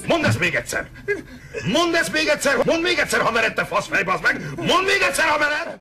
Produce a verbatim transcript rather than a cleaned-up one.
Mondd ezt még egyszer! Mondd ezt még egyszer! Mondd még egyszer, ha mered, te faszfej, bazd meg! Mondd még egyszer, ha mered!